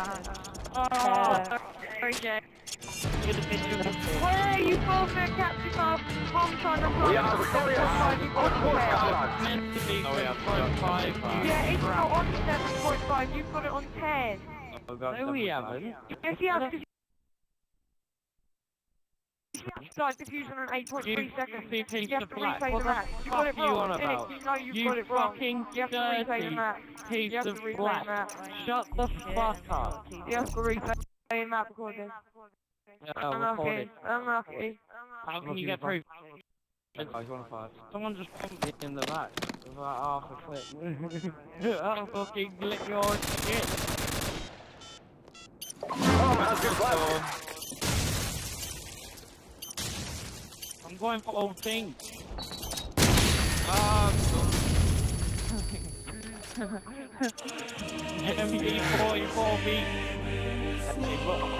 Jay. Where you both at Captain Bob? We are victorious. Meant to be 7.5. Yeah, it's not on 7.5. You've got it on 10. No, we haven't. Yes, you have. Start diffusion on 8.3 seconds. You have to replay the match. You got it wrong. You know you've got it wrong. You have to replay the match. You have to replay the match. Shut the fuck up. You have to replay the match recording. Unlucky. Unlucky. How can you get through? Someone just pumped me in the back with like half a clip. I'll fucking lick your shit. Oh, that's good play. I'm going for all things. MD44B.